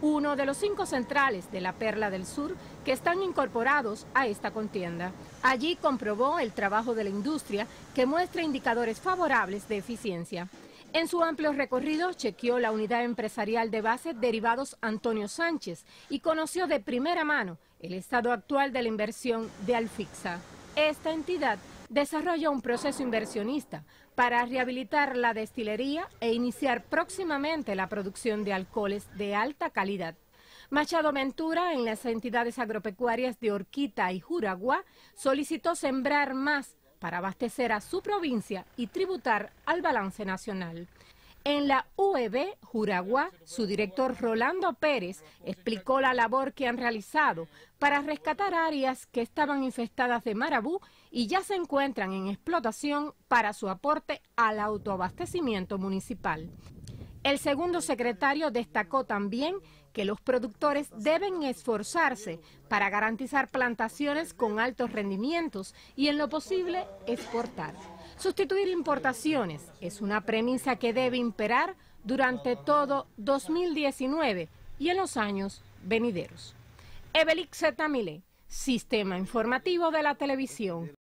uno de los 5 centrales de la Perla del Sur que están incorporados a esta contienda. Allí comprobó el trabajo de la industria, que muestra indicadores favorables de eficiencia. En su amplio recorrido chequeó la unidad empresarial de base Derivados Antonio Sánchez y conoció de primera mano el estado actual de la inversión de Alfixa. Esta entidad desarrolla un proceso inversionista para rehabilitar la destilería e iniciar próximamente la producción de alcoholes de alta calidad. Machado Ventura, en las entidades agropecuarias de Horquita y Juragua, solicitó sembrar más para abastecer a su provincia y tributar al balance nacional. En la UEB Juragua, su director Rolando Pérez explicó la labor que han realizado para rescatar áreas que estaban infestadas de marabú y ya se encuentran en explotación para su aporte al autoabastecimiento municipal. El segundo secretario destacó también que los productores deben esforzarse para garantizar plantaciones con altos rendimientos y en lo posible exportar. Sustituir importaciones es una premisa que debe imperar durante todo 2019 y en los años venideros. Ebelix Zetamile, Sistema Informativo de la Televisión.